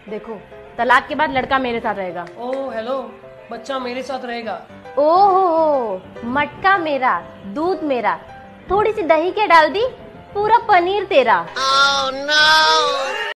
देखो, तलाक के बाद लड़का मेरे साथ रहेगा। ओह हेलो, बच्चा मेरे साथ रहेगा। ओहो, मटका मेरा, दूध मेरा, थोड़ी सी दही क्या डाल दी, पूरा पनीर तेरा। Oh no!